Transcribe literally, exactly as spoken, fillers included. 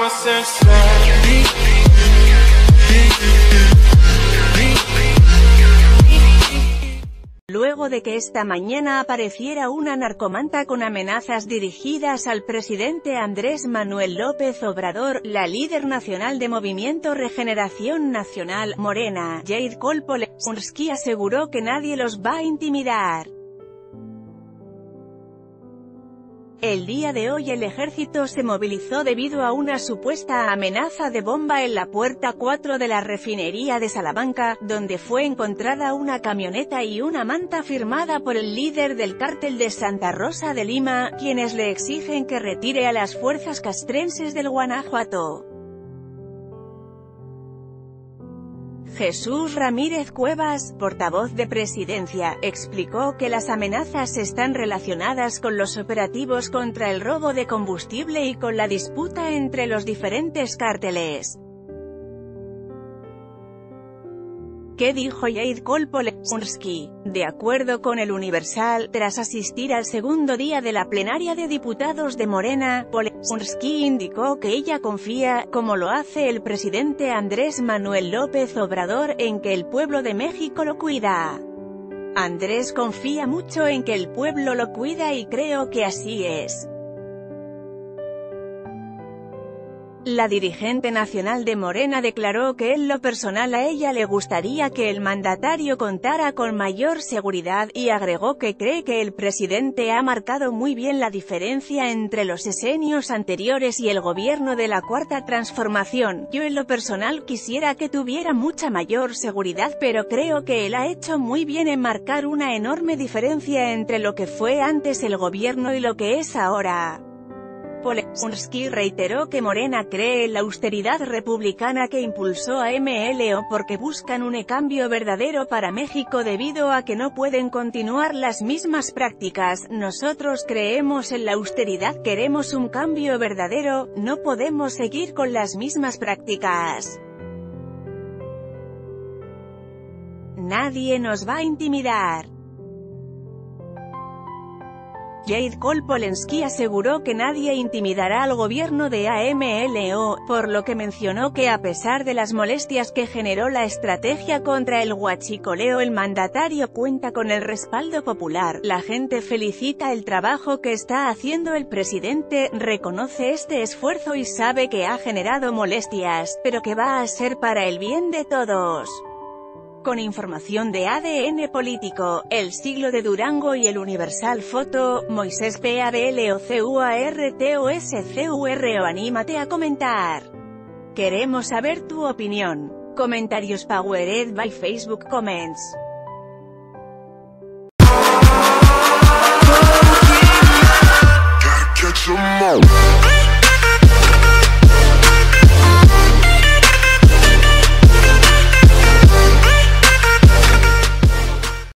Luego de que esta mañana apareciera una narcomanta con amenazas dirigidas al presidente Andrés Manuel López Obrador, la líder nacional de Movimiento Regeneración Nacional, Morena, Jade Kolpolensky, aseguró que nadie los va a intimidar. El día de hoy el ejército se movilizó debido a una supuesta amenaza de bomba en la puerta cuatro de la refinería de Salamanca, donde fue encontrada una camioneta y una manta firmada por el líder del cártel de Santa Rosa de Lima, quienes le exigen que retire a las fuerzas castrenses del Guanajuato. Jesús Ramírez Cuevas, portavoz de Presidencia, explicó que las amenazas están relacionadas con los operativos contra el robo de combustible y con la disputa entre los diferentes cárteles. ¿Qué dijo Jade Kolpolensky? De acuerdo con el Universal, tras asistir al segundo día de la plenaria de diputados de Morena, Kolpolensky indicó que ella confía, como lo hace el presidente Andrés Manuel López Obrador, en que el pueblo de México lo cuida. Andrés confía mucho en que el pueblo lo cuida y creo que así es. La dirigente nacional de Morena declaró que en lo personal a ella le gustaría que el mandatario contara con mayor seguridad, y agregó que cree que el presidente ha marcado muy bien la diferencia entre los sexenios anteriores y el gobierno de la Cuarta Transformación. Yo en lo personal quisiera que tuviera mucha mayor seguridad, pero creo que él ha hecho muy bien en marcar una enorme diferencia entre lo que fue antes el gobierno y lo que es ahora. Kolpolensky reiteró que Morena cree en la austeridad republicana que impulsó a M L O porque buscan un cambio verdadero para México debido a que no pueden continuar las mismas prácticas. Nosotros creemos en la austeridad, queremos un cambio verdadero, no podemos seguir con las mismas prácticas. Nadie nos va a intimidar. Jade Kolpolensky aseguró que nadie intimidará al gobierno de A M L O, por lo que mencionó que a pesar de las molestias que generó la estrategia contra el huachicoleo, el mandatario cuenta con el respaldo popular. La gente felicita el trabajo que está haciendo el presidente, reconoce este esfuerzo y sabe que ha generado molestias, pero que va a ser para el bien de todos. Con información de A D N Político, El Siglo de Durango y El Universal. Foto, Moisés P A B L O C U A R T O S C U R O. Anímate a comentar. Queremos saber tu opinión. Comentarios powered by Facebook Comments.